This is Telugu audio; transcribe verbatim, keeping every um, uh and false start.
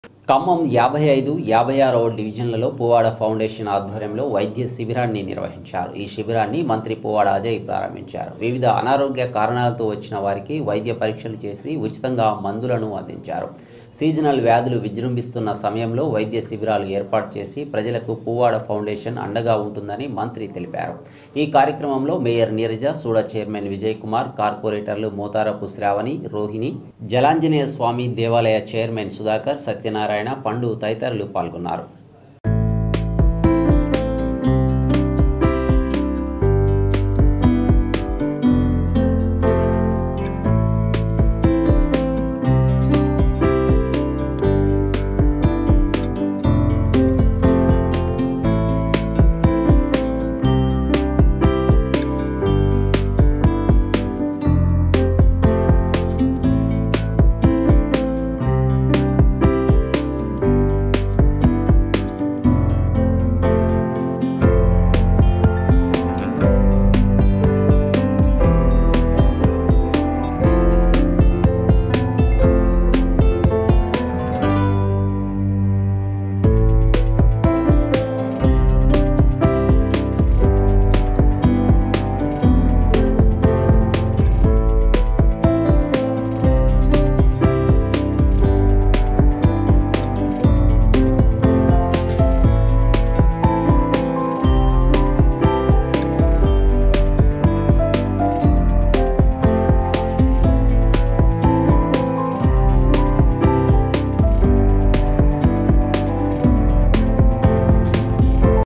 ఖమ్మం యాభై ఐదు, యాభై ఆరవ డివిజన్లలో పువ్వాడ ఫౌండేషన్ ఆధ్వర్యంలో వైద్య శిబిరాన్ని నిర్వహించారు. ఈ శిబిరాన్ని మంత్రి పువ్వాడ అజయ్ ప్రారంభించారు. వివిధ అనారోగ్య కారణాలతో వచ్చిన వారికి వైద్య పరీక్షలు చేసి ఉచితంగా మందులను అందించారు. సీజనల్ వ్యాధులు విజృంభిస్తున్న సమయంలో వైద్య శిబిరాలు ఏర్పాటు చేసి ప్రజలకు పువ్వాడ ఫౌండేషన్ అండగా ఉంటుందని మంత్రి తెలిపారు. ఈ కార్యక్రమంలో mayor Neeraja, SUDA chairman Vijay Kumar, కార్పొరేటర్లు మోతారపు శ్రావణి, రోహిణి, జలాంజనేయ స్వామి దేవాలయ చైర్మన్ సుధాకర్, సత్యనారాయణ, పండు తదితరులు పాల్గొన్నారు.